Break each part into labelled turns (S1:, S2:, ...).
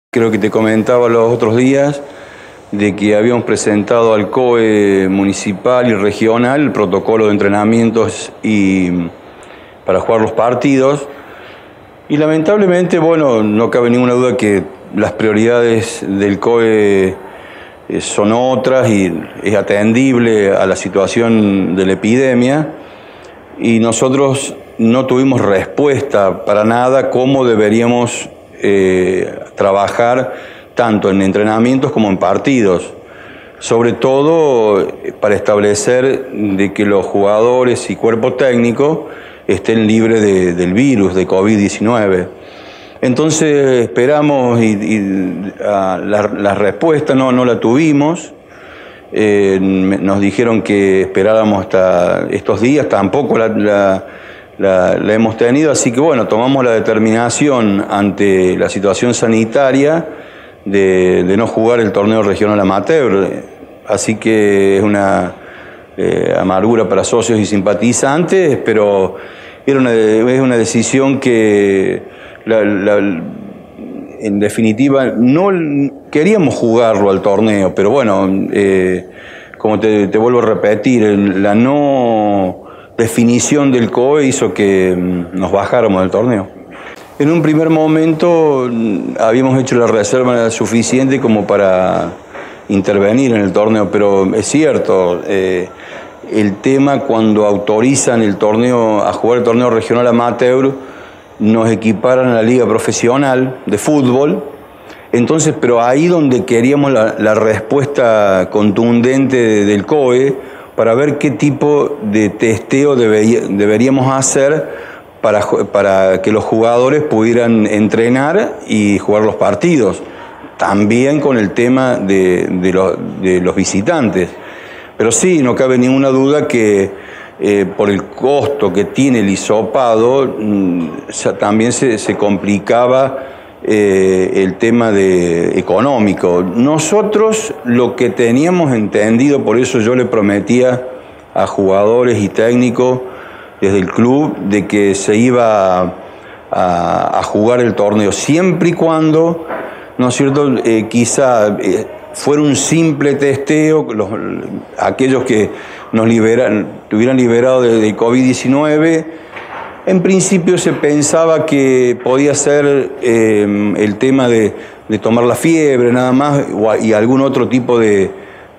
S1: Creo que te comentaba los otros días de que habíamos presentado al COE municipal y regional el protocolo de entrenamientos para jugar los partidos. Y lamentablemente, bueno, no cabe ninguna duda que las prioridades del COE son otras y es atendible a la situación de la epidemia. Y nosotros no tuvimos respuesta para nada cómo deberíamos trabajar tanto en entrenamientos como en partidos, sobre todo para establecer de que los jugadores y cuerpo técnico estén libres del virus, de COVID-19. Entonces esperamos la respuesta no la tuvimos. Nos dijeron que esperáramos hasta estos días, tampoco la hemos tenido, así que bueno, tomamos la determinación ante la situación sanitaria de no jugar el torneo regional amateur, así que es una amargura para socios y simpatizantes, pero es una decisión que en definitiva no queríamos jugarlo al torneo, pero bueno, como te vuelvo a repetir, la no definición del COE hizo que nos bajáramos del torneo. En un primer momento habíamos hecho la reserva suficiente como para intervenir en el torneo, pero es cierto, el tema cuando autorizan el torneo a jugar el torneo regional amateur, nos equiparan a la liga profesional de fútbol. Entonces, pero ahí donde queríamos la respuesta contundente del COE, para ver qué tipo de testeo deberíamos hacer para que los jugadores pudieran entrenar y jugar los partidos. También con el tema de los visitantes. Pero sí, no cabe ninguna duda que por el costo que tiene el hisopado, también se complicaba el tema económico. Nosotros lo que teníamos entendido, por eso yo le prometía a jugadores y técnicos desde el club de que se iba a jugar el torneo siempre y cuando, ¿no es cierto?, quizá fuera un simple testeo, aquellos que tuvieran liberado de COVID-19. En principio se pensaba que podía ser el tema de tomar la fiebre nada más y algún otro tipo de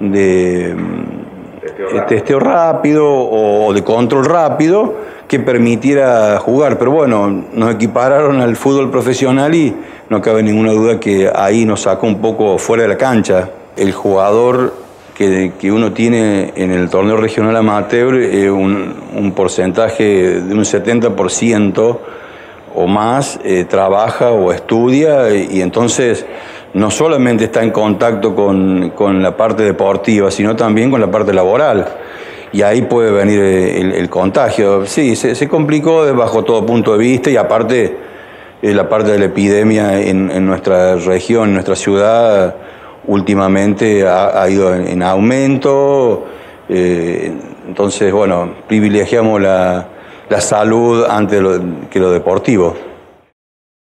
S1: testeo rápido o de control rápido que permitiera jugar. Pero bueno, nos equipararon al fútbol profesional y no cabe ninguna duda que ahí nos sacó un poco fuera de la cancha. El jugador que uno tiene en el torneo regional amateur, un porcentaje de un 70% o más trabaja o estudia, y entonces no solamente está en contacto con la parte deportiva, sino también con la parte laboral. Y ahí puede venir el contagio. Sí, se complicó bajo todo punto de vista, y aparte la parte de la epidemia en nuestra región, en nuestra ciudad, últimamente ha ido en aumento. Entonces, bueno, privilegiamos la salud antes que lo deportivo.